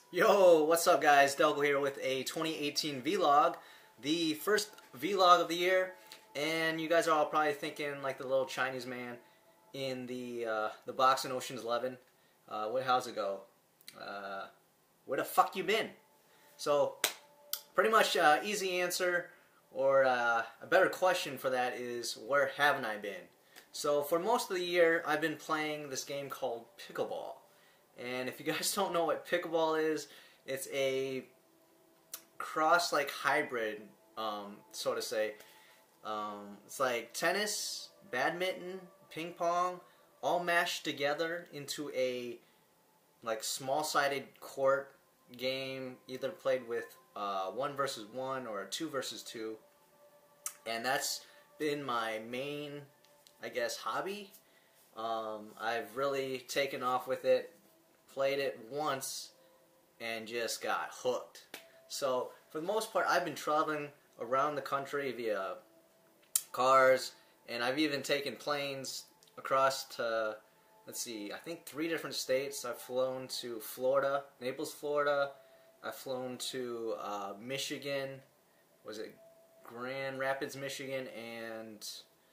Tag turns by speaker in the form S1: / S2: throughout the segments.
S1: Yo, what's up guys? Delgo here with a 2018 vlog, the first vlog of the year, and you guys are all probably thinking like the little Chinese man in the box in Ocean's 11. How's it go? Where the fuck you been? So, pretty much easy answer, or a better question for that is, where haven't I been? So for most of the year, I've been playing this game called Pickleball. And if you guys don't know what pickleball is, it's a cross like hybrid, so to say. It's like tennis, badminton, ping pong, all mashed together into a like small-sided court game, either played with 1 versus 1 or a 2 versus 2. And that's been my main, I guess, hobby. I've really taken off with it. Played it once and just got hooked. So for the most part, I've been traveling around the country via cars, and I've even taken planes across to, let's see, I think 3 different states. I've flown to Florida, Naples, Florida. I've flown to Michigan, was it Grand Rapids, Michigan, and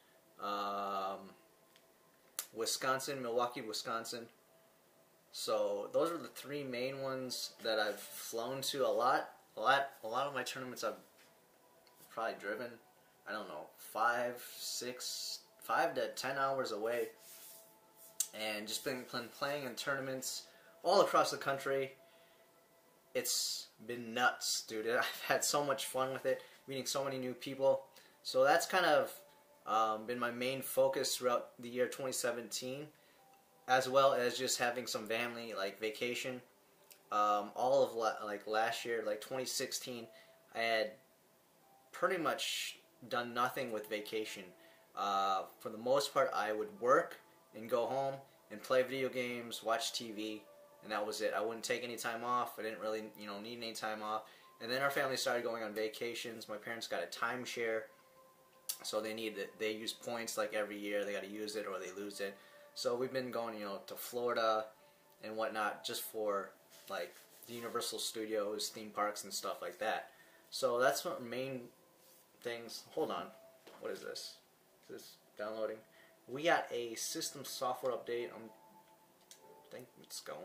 S1: Wisconsin, Milwaukee, Wisconsin. So those are the 3 main ones that I've flown to. A lot of my tournaments I've probably driven, I don't know, 5 to 10 hours away, and just been playing in tournaments all across the country. It's been nuts, dude. I've had so much fun with it, meeting so many new people. So that's kind of been my main focus throughout the year 2017. As well as just having some family, like vacation. All of like last year, like 2016, I had pretty much done nothing with vacation. For the most part, I would work and go home and play video games, watch TV, and that was it. I wouldn't take any time off. I didn't really, need any time off. And then our family started going on vacations. My parents got a timeshare, so they use points like every year. They got to use it or they lose it. So we've been going, to Florida and whatnot, just for like the Universal Studios, theme parks, and stuff like that. So that's what main things. Hold on, what is this? Is this downloading? We got a system software update. I think it's going.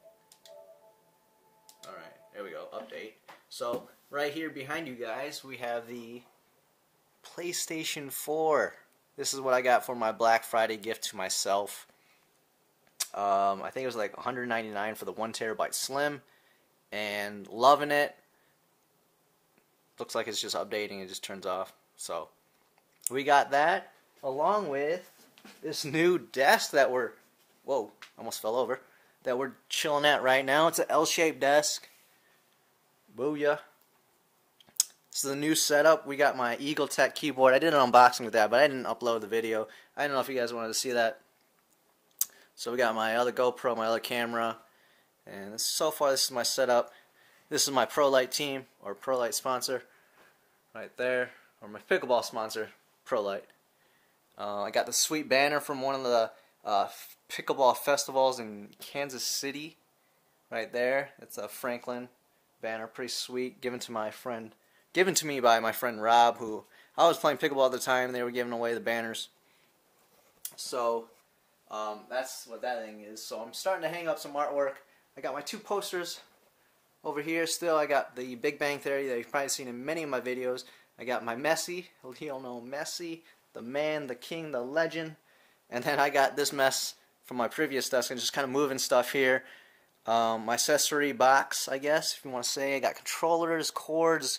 S1: All right, there we go. Update. So right here behind you guys, we have the PlayStation 4. This is what I got for my Black Friday gift to myself. I think it was like $199 for the 1 terabyte Slim, and loving it. Looks like it's just updating, it just turns off. So we got that, along with this new desk that whoa, almost fell over, that we're chilling at right now. It's an L-shaped desk. Booyah. This is the new setup. We got my EagleTech keyboard. I did an unboxing with that, but I didn't upload the video. I don't know if you guys wanted to see that. So we got my other GoPro, my other camera, and so far this is my setup. This is my ProLite team, or ProLite sponsor, right there, or my pickleball sponsor, ProLite. I got the sweet banner from one of the pickleball festivals in Kansas City, right there. It's a Franklin banner, pretty sweet, given to me by my friend Rob, who I was playing pickleball at the time, and they were giving away the banners. So that's what that thing is. So I'm starting to hang up some artwork. I got my 2 posters over here still. I got the Big Bang Theory that you've probably seen in many of my videos. I got my Messi, you all know Messi, the man, the king, the legend. And then I got this mess from my previous desk and just kind of moving stuff here. My accessory box, I guess, if you want to say. I got controllers, cords,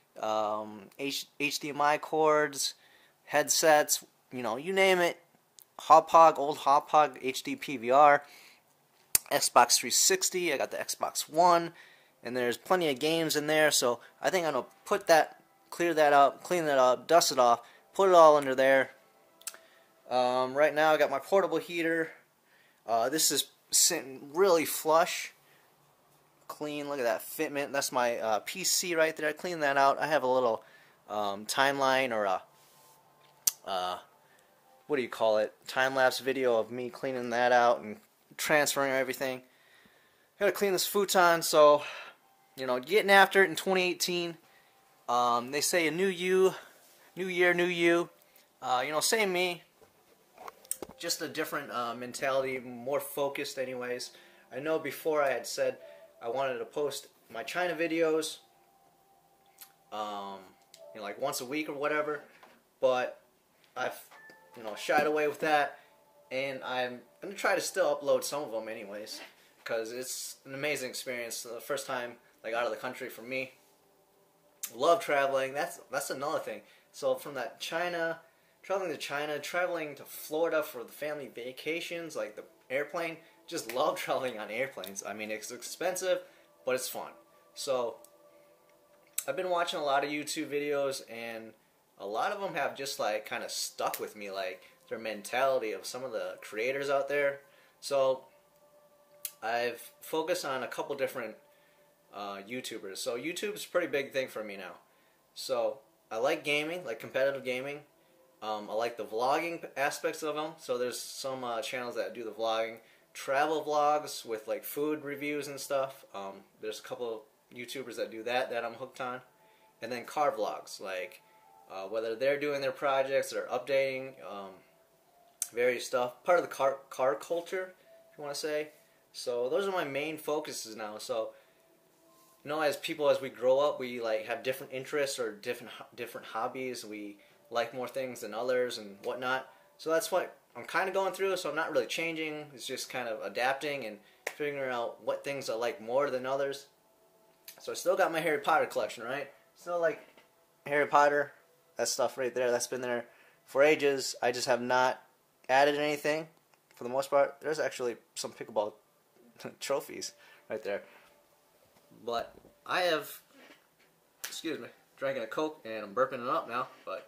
S1: HDMI cords, headsets, you name it. Hauppauge, old Hauppauge HD PVR, Xbox 360. I got the Xbox One, and there's plenty of games in there. So I think I'm gonna clean that up, dust it off, put it all under there. Right now I got my portable heater. This is sitting really flush, clean. Look at that fitment. That's my PC right there. I cleaned that out. I have a little timeline, or a what do you call it, time-lapse video of me cleaning that out and transferring everything. gotta clean this futon. So, getting after it in 2018. They say a new you, new year, new you. Same me. Just a different mentality, more focused anyways. I know before I had said I wanted to post my China videos, like once a week or whatever, but I've, shied away with that, and I'm going to try to still upload some of them anyways, because it's an amazing experience. The first time, like, out of the country for me. Love traveling. That's another thing. So from that traveling to China, traveling to Florida for the family vacations, like the airplane, just love traveling on airplanes. I mean, it's expensive, but it's fun. So I've been watching a lot of YouTube videos, and a lot of them have just like kind of stuck with me, like their mentality of some of the creators out there. So I've focused on a couple different YouTubers. So YouTube's a pretty big thing for me now. So I like gaming, like competitive gaming. I like the vlogging aspects of them. So there's some channels that do the vlogging, travel vlogs with like food reviews and stuff. There's a couple YouTubers that do that I'm hooked on. And then car vlogs, like whether they're doing their projects or updating various stuff. Part of the car culture, if you want to say. So those are my main focuses now. So as we grow up, we like have different interests or different hobbies. We like more things than others and whatnot. So that's what I'm kind of going through. So I'm not really changing. It's just kind of adapting and figuring out what things I like more than others. So I still got my Harry Potter collection, right? Still like Harry Potter. That stuff right there. That's been there for ages. I just have not added anything for the most part. There's actually some pickleball trophies right there. But I have, drinking a Coke and I'm burping it up now, but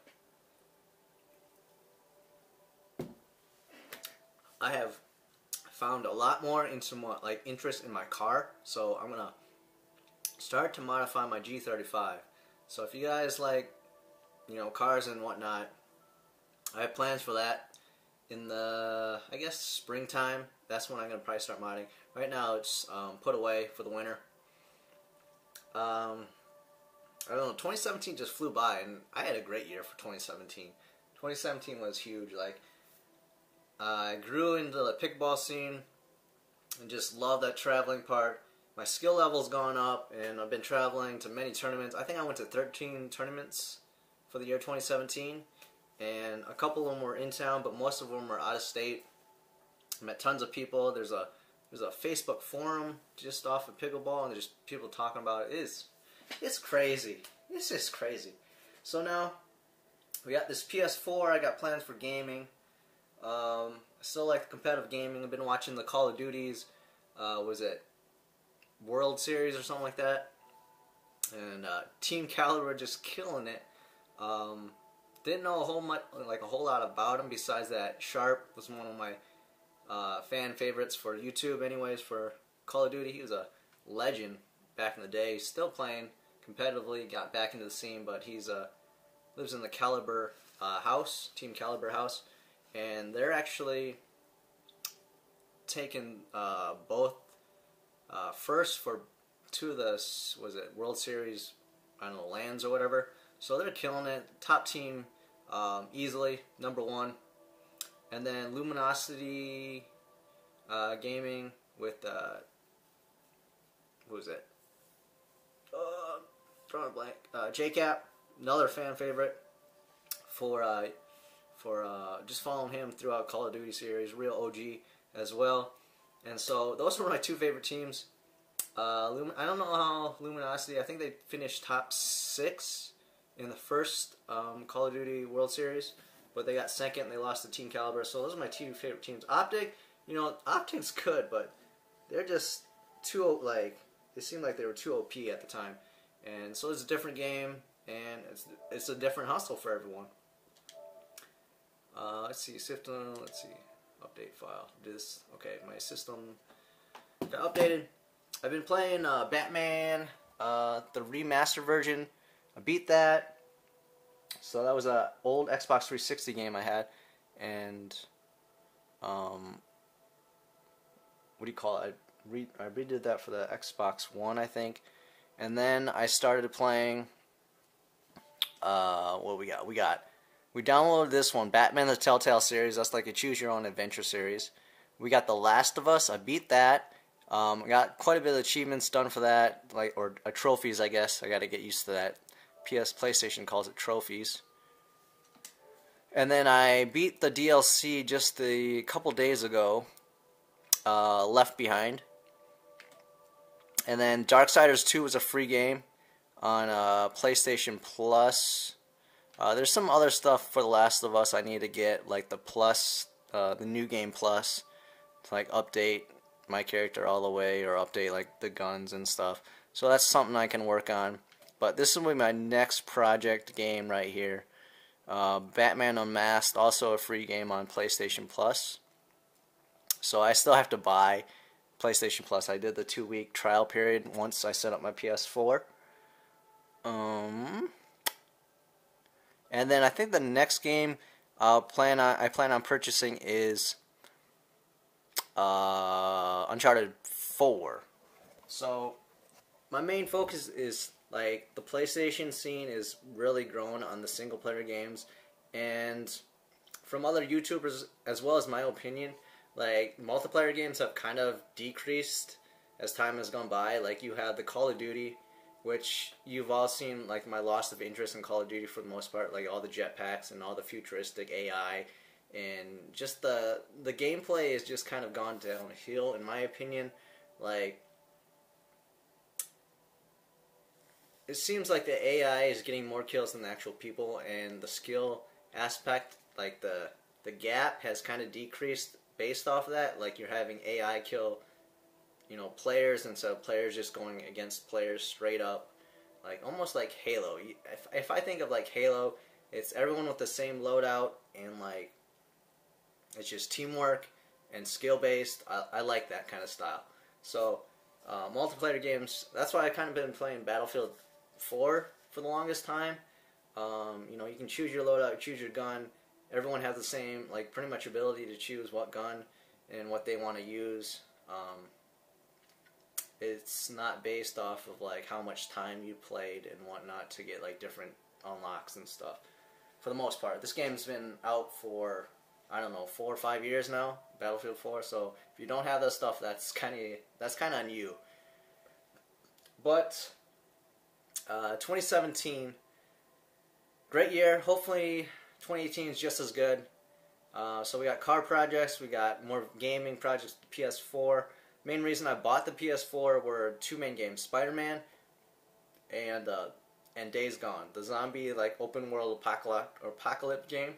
S1: I have found a lot more interest in my car, so I'm gonna start to modify my G35. So if you guys like, cars and whatnot, I have plans for that in the, I guess, springtime. That's when I'm gonna probably start modding. Right now it's put away for the winter. I don't know, 2017 just flew by, and I had a great year for 2017. 2017 was huge. Like, I grew into the pickleball scene and just love that traveling part. My skill level's gone up, and I've been traveling to many tournaments. I think I went to 13 tournaments for the year 2017, and a couple of them were in town, but most of them were out of state. I met tons of people. There's a Facebook forum just off of pickleball, and there's people talking about it. It's crazy. It's just crazy. So now we got this PS4. I got plans for gaming. I still like competitive gaming. I've been watching the Call of Duties. Was it World Series or something like that? And Team Caliber just killing it. Didn't know a whole lot about him besides that Sharp was one of my fan favorites for YouTube anyways for Call of Duty. He was a legend back in the day. He's still playing competitively, got back into the scene, but he's lives in the Caliber house, Team Caliber house, and they're actually taking both first for two of the, World Series, I don't know, lands or whatever. So they're killing it. Top team easily, #1. And then Luminosity Gaming with who is it? Drawing a blank. JCap, another fan favorite for just following him throughout Call of Duty series, real OG as well. And so those were my two favorite teams. I don't know how Luminosity. I think they finished top 6 in the first Call of Duty World Series, but they got second and they lost to Team Caliber. So those are my two favorite teams. Optic, Optic's good, but they're just too, they seemed like they were too OP at the time. And so it's a different game, and it's a different hustle for everyone. Let's see, system, update file. Okay, my system got updated. I've been playing Batman, the remaster version. I beat that. So that was an old Xbox 360 game I had, and what do you call it? I redid that for the Xbox One, I think. And then I started playing. What we got? We downloaded this one, Batman the Telltale series. That's like a choose your own adventure series. We got The Last of Us. I beat that. I got quite a bit of achievements done for that, or trophies, I guess. I got to get used to that. PlayStation calls it trophies. And then I beat the DLC just a couple days ago, Left Behind. And then Darksiders 2 was a free game on PlayStation Plus. There's some other stuff for The Last of Us I need to get, like the Plus, the New Game Plus, to like update my character all the way, or update like the guns and stuff. So that's something I can work on. But this will be my next project game right here. Batman Unmasked, also a free game on PlayStation Plus. So I still have to buy PlayStation Plus. I did the 2-week trial period once I set up my PS4. And then I think the next game I plan on purchasing is Uncharted 4. So my main focus is, like, the PlayStation scene is really growing on the single player games, and from other YouTubers as well as my opinion, like, multiplayer games have kind of decreased as time has gone by. Like, you have the Call of Duty, which you've all seen, like, my loss of interest in Call of Duty for the most part, like all the jetpacks and all the futuristic AI, and just the gameplay has just kind of gone downhill in my opinion. Like, it seems like the AI is getting more kills than the actual people, and the skill aspect, like the gap has kind of decreased based off of that. Like, you're having AI kill, you know, players instead of players just going against players straight up, like almost like Halo. If I think of like Halo, it's everyone with the same loadout, and like it's just teamwork and skill based. I like that kind of style. So multiplayer games, that's why I kind of been playing Battlefield 4 for the longest time. You know, you can choose your loadout, choose your gun. Everyone has the same, like, pretty much ability to choose what gun and what they want to use. It's not based off of like how much time you played and whatnot to get like different unlocks and stuff. For the most part, this game's been out for, I don't know, 4 or 5 years now, Battlefield 4. So if you don't have that stuff, that's kind of on you. But 2017, great year. Hopefully 2018 is just as good. So we got car projects, we got more gaming projects, PS4. Main reason I bought the PS4 were 2 main games: Spider-Man and Days Gone, the zombie like open world apocalypse game,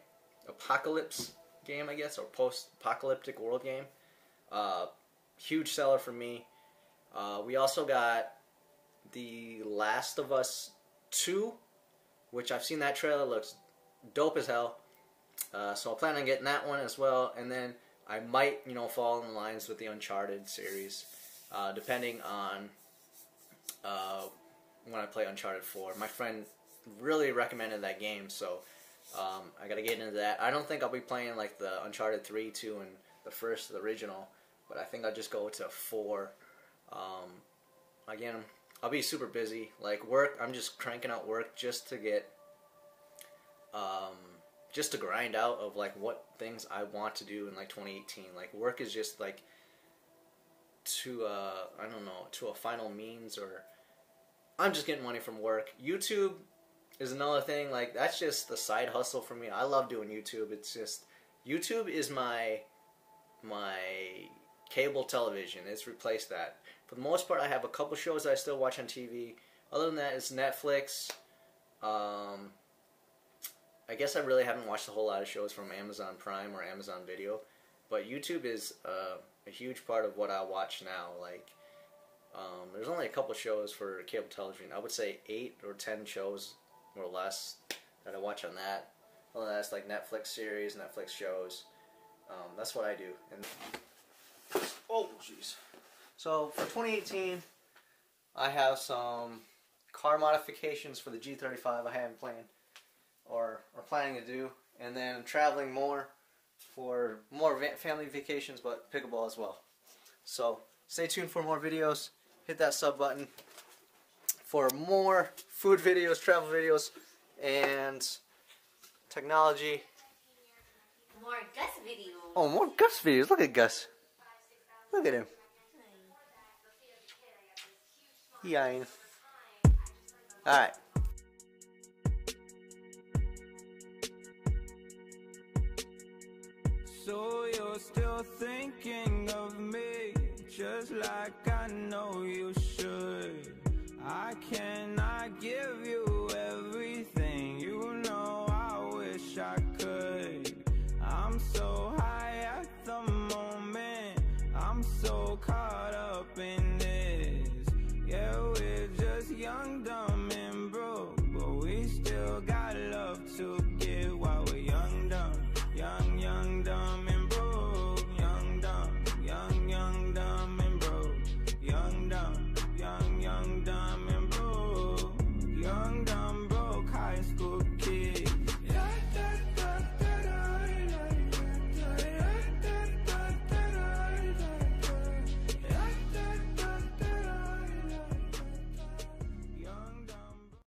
S1: I guess, or post-apocalyptic world game. Huge seller for me. We also got The Last of Us 2, which I've seen that trailer, looks dope as hell. So I plan on getting that one as well, and then I might, you know, fall in lines with the Uncharted series, depending on when I play Uncharted 4. My friend really recommended that game, so I gotta get into that. I don't think I'll be playing like the Uncharted 3, 2, and the first, the original, but I think I'll just go to 4. Again, I'll be super busy. Like work, I'm just cranking out work just to get, just to grind out of like what things I want to do in like 2018. Like work is just like to I don't know, to a final means, or I'm just getting money from work. YouTube is another thing. Like that's just the side hustle for me. I love doing YouTube. It's just YouTube is my cable television. It's replaced that. For the most part, I have a couple shows that I still watch on TV. Other than that, it's Netflix. I guess I really haven't watched a whole lot of shows from Amazon Prime or Amazon Video, but YouTube is a huge part of what I watch now. Like, there's only a couple shows for cable television. I would say 8 or 10 shows, more or less, that I watch on that. Other than that, it's like Netflix series, Netflix shows. That's what I do. And oh, jeez. So for 2018, I have some car modifications for the G35 I haven't planned or planning to do, and then traveling more for more family vacations, but pickleball as well. So Stay tuned for more videos. Hit that sub button for more food videos, travel videos, and technology.
S2: More Gus videos.
S1: Oh, more Gus videos. Look at Gus. Look at him. Yeah. Alright.
S3: So you're still thinking of me, just like I know you should.